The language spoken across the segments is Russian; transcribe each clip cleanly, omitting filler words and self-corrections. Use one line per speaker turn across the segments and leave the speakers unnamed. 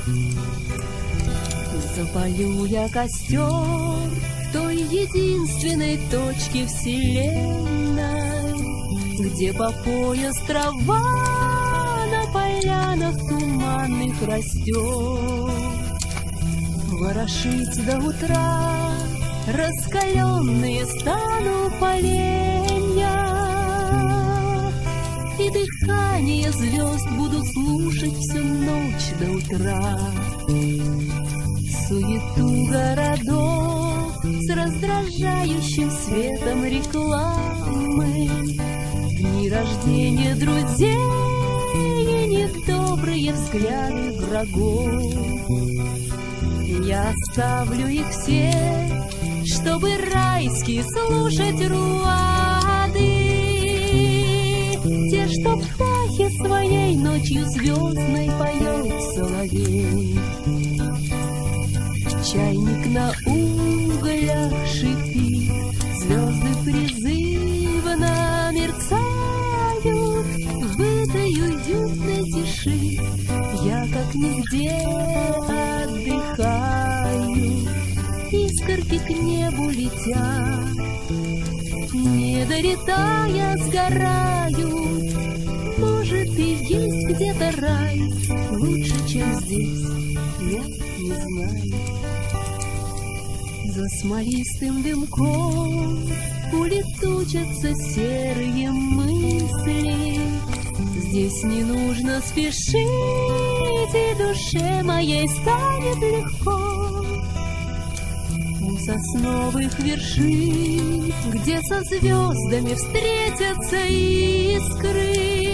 Запалю я костер в той единственной точке вселенной, где по пояс трава на полянах туманных растет. Ворошить до утра раскаленные стану поленья, и дыхание звезд буду слушать всю ночь до утра. Суету городов с раздражающим светом рекламы, дни рождения друзей и недобрые взгляды врагов. Я оставлю их все, чтобы райски слушать руады, те, что в птахе своей ночью звездной поет соловей. Чайник на углях шипит, звезды призывно мерцают. В этой уютной тиши я как нигде отдыхаю. Искорки к небу летят, не долетая сгорают. Может, и есть где-то рай лучше, чем здесь, я не знаю. За смолистым дымком улетучатся серые мысли. Здесь не нужно спешить, и душе моей станет легко. У сосновых вершин, где со звездами встретятся искры,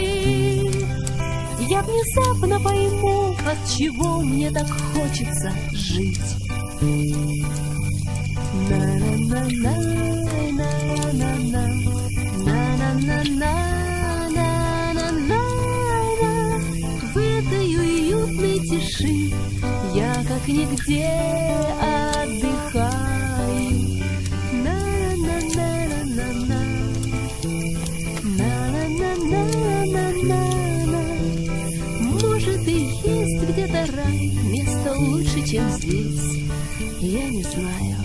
я внезапно пойму, от чего мне так хочется жить. В этой уютной тиши я как нигде отдыхаю. Может, и есть где-то рай, место лучше, чем здесь, я не знаю.